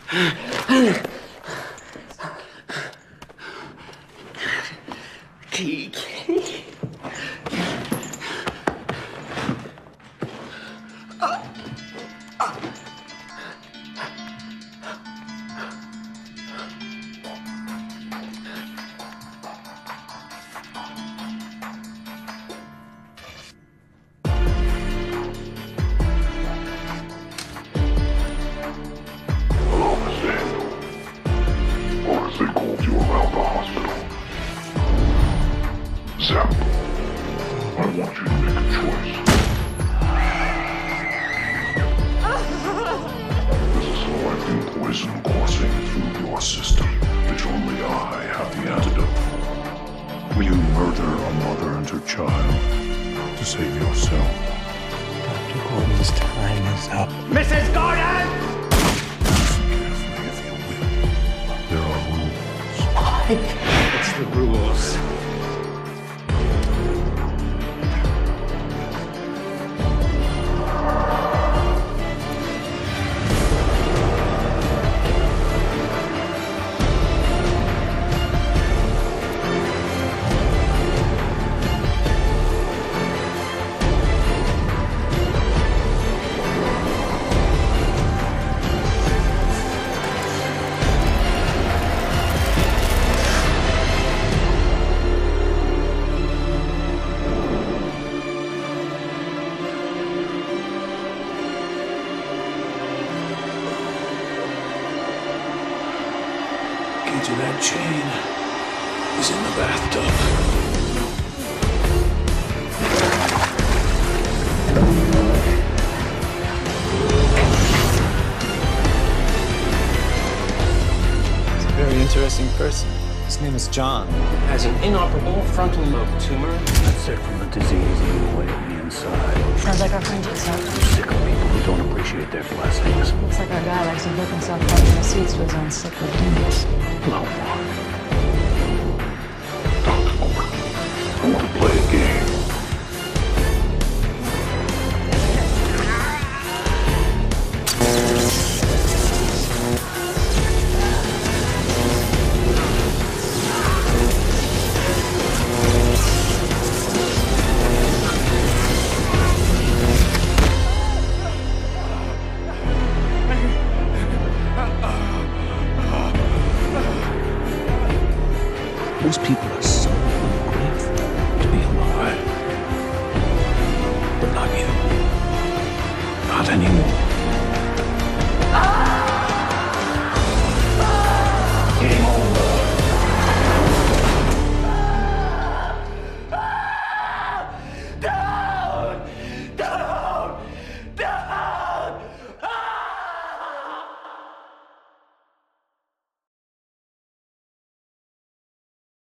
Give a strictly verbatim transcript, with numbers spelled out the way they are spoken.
Kiki. They called you around the hospital. Zap, I want you to make a choice. There's a selecting poison coursing through your system, which only I have the antidote. Will you murder a mother and her child to save yourself? Doctor Gordon's time is up. Missus Gordon! There are rules. It's the rules. Key to that chain is in the bathtub. He's a very interesting person. His name is John. Has an inoperable frontal lobe tumor. I'm sick from the disease eating away at me inside. Sounds like our friend Jigsaw. I'm sick of people who don't appreciate their blessings. Looks like our guy likes to hook himself up in the seats to his own sickly demons. No one. Doctor Gordon, I want to play a game. Most people